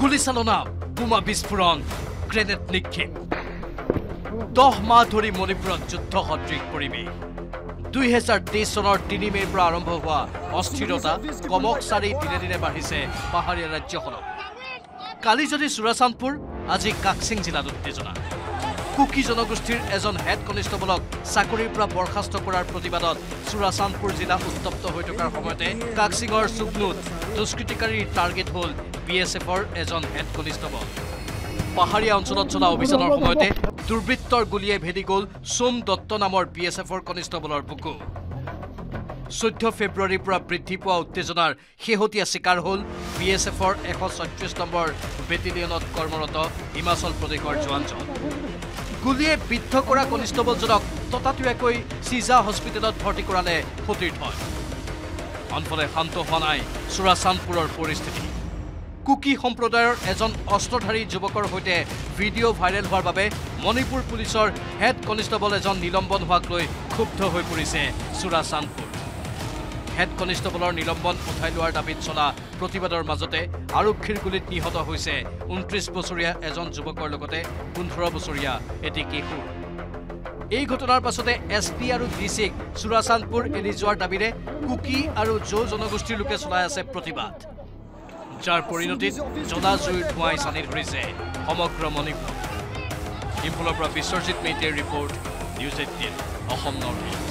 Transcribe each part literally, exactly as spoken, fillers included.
গুলীচালনা, বোমা বিস্ফোৰণ, গ্ৰেনেড নিক্ষেপ। দহ মাহ ধৰি মণিপুৰত যুদ্ধ সদৃশ পৰিৱেশ। দুই হাজাৰ তেইছ চনৰ তিনি মে'ৰ পৰা আৰম্ভ হোৱা অস্থিৰতা কমক চাৰি দিনে দিনে বাঢ়িছে পাহাৰীয়া ৰাজ্যখনত। কালি যদি চুৰাচান্দপুৰ, আজি কাকচিং জিলাত উত্তেজনা। কুকি জনগোষ্ঠীৰ এজন হেড কনিষ্টবলক চাকৰিৰ পৰা বৰখাস্ত কৰাৰ প্ৰতিবাদত চুৰাচান্দপুৰ জিলা উত্তপ্ত হৈ থকাৰ সময়তে কাকচিঙৰ চুকনুত দুষ্কৃতিকাৰীৰ টাৰ্গেট হ'ল বি এছ এফৰ এজন হেড কনিষ্টবল। পাহাৰীয়া অঞ্চলত চলা অভিযানৰ সময়তে দুৰ্বৃত্তৰ গুলীয়ে ভেদি গ'ল সোম দত্ত নামৰ বি এছ এফৰ কনিষ্টবলৰ বুকু। চৈধ্য ফেব্ৰুৱাৰীৰ পৰা বৃদ্ধি পোৱা উত্তেজনাৰ শেহতীয়া চিকাৰ হ'ল বি এছ এফৰ এশ ছয়ত্ৰিশ নম্বৰ বেটেলিয়নত কৰ্মৰত হিমাচল প্ৰদেশৰ জোৱানজন। গুলীয়ে বিদ্ধ কৰা কনিষ্টবলজনক ততাতৈয়াকৈ চিজা হস্পিটেলত ভৰ্তি কৰালে সতীৰ্থই। আনফালে শান্ত হোৱা নাই চুৰাচান্দপুৰৰ পৰিস্থিতি। কুকি সম্প্ৰদায়ৰ এজন অস্ত্ৰধাৰী যুৱকৰ সৈতে ভিডিঅ' ভাইৰেল হোৱাৰ বাবে মণিপুৰ পুলিচৰ হেড কনিষ্টবল এজন নিলম্বন হোৱাক লৈ ক্ষুব্ধ হৈ পৰিছে চুৰাচান্দপুৰ। হেড কনিষ্টবলৰ নিলম্বন উঠাই লোৱাৰ দাবীত চলা প্ৰতিবাদৰ মাজতে আৰক্ষীৰ গুলীত নিহত হৈছে ঊনত্ৰিশ বছৰীয়া এজন যুৱকৰ লগতে পোন্ধৰ বছৰীয়া এটি কিশোৰ। এই ঘটনাৰ পাছতে এছ পি আৰু ডি চিক চুৰাচান্দপুৰ এৰি যোৱাৰ দাবীৰে কুকি আৰু জৌ জনগোষ্ঠীৰ লোকে চলাই আছে প্ৰতিবাদ, যাৰ পৰিণতিত জ্বলা জুইৰ ধোঁৱাই চানি ধৰিছে সমগ্ৰ মণিপুৰ। ইম্ফলৰ পৰা বিশ্বজিৎ মেইতিৰ report, news eighteen Assam north east.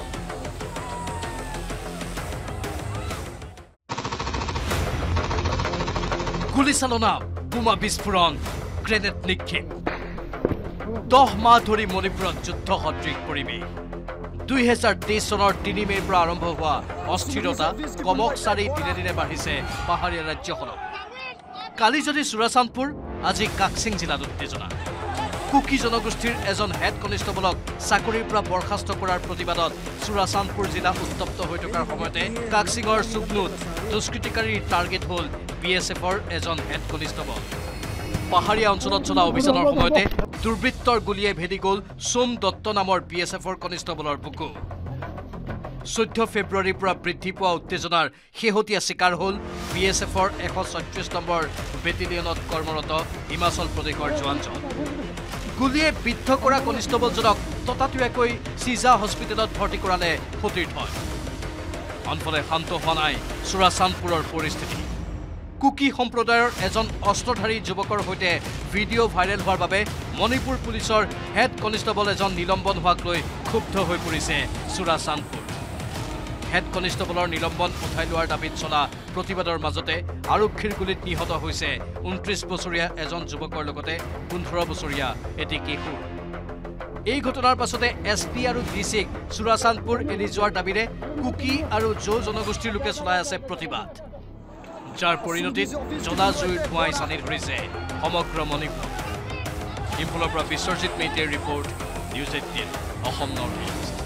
গুলীচালনা, বোমা বিস্ফোৰণ, গ্ৰেনেড নিক্ষেপ। দহ মাহ ধৰি মণিপুৰত যুদ্ধ সদৃশ পৰিৱেশ। দুই হাজাৰ তেইছ চনৰ তিনি মে'ৰ পৰা আৰম্ভ হোৱা অস্থিৰতা কমক চাৰি দিনে দিনে বাঢ়িছে পাহাৰীয়া ৰাজ্যখনত। কালি যদি চুৰাচান্দপুৰ, আজি কাকচিং জিলাত উত্তেজনা। কুকি জনগোষ্ঠীৰ এজন হেড কনিষ্টবলক চাকৰিৰ পৰা বৰখাস্ত কৰাৰ প্ৰতিবাদত চুৰাচান্দপুৰ জিলা উত্তপ্ত হৈ থকাৰ সময়তে কাকচিঙৰ চুকনুত দুষ্কৃতিকাৰীৰ টাৰ্গেট হ'ল বি এছ এফৰ এজন হেড কনিষ্টবল। পাহাৰীয়া অঞ্চলত চলা অভিযানৰ সময়তে দুৰ্বৃত্তৰ গুলীয়ে ভেদি গ'ল সোম দত্ত নামৰ বি এছ এফৰ কনিষ্টবলৰ বুকু। চৈধ্য ফেব্ৰুৱাৰীৰ পৰা বৃদ্ধি পোৱা উত্তেজনাৰ শেহতীয়া চিকাৰ হ'ল বি এছ এফৰ এশ ছয়ত্ৰিশ নম্বৰ বেটেলিয়নত কৰ্মৰত হিমাচল প্ৰদেশৰ জোৱানজন। গুলীয়ে বিদ্ধ কৰা কনিষ্টবলজনক ততাতৈয়াকৈ চিজা হস্পিটেলত ভৰ্তি কৰালে সতীৰ্থই। আনফালে শান্ত হোৱা নাই চুৰাচান্দপুৰৰ পৰিস্থিতি। কুকি সম্প্ৰদায়ৰ এজন অস্ত্ৰধাৰী যুৱকৰ সৈতে ভিডিঅ' ভাইৰেল হোৱাৰ বাবে মণিপুৰ পুলিচৰ হেড কনিষ্টবল এজন নিলম্বন হোৱাক লৈ ক্ষুব্ধ হৈ পৰিছে চুৰাচান্দপুৰ। হেড কনিষ্টবলৰ নিলম্বন উঠাই লোৱাৰ দাবীত চলা প্ৰতিবাদৰ মাজতে আৰক্ষীৰ গুলীত নিহত হৈছে ঊনত্ৰিশ বছৰীয়া এজন যুৱকৰ লগতে পোন্ধৰ বছৰীয়া এটি কিশোৰ। এই ঘটনাৰ পাছতে এছ পি আৰু ডি চিক চুৰাচান্দপুৰ এৰি যোৱাৰ দাবীৰে কুকি আৰু জৌ জনগোষ্ঠীৰ লোকে চলাই আছে প্ৰতিবাদ, যাৰ পৰিণতিত জ্বলা জুইৰ ধোঁৱাই চানি ধৰিছে সমগ্ৰ মণিপুৰ। ইম্ফলৰ পৰা বিশ্বজিৎ মেইতিৰ report, news eighteen Assam north east.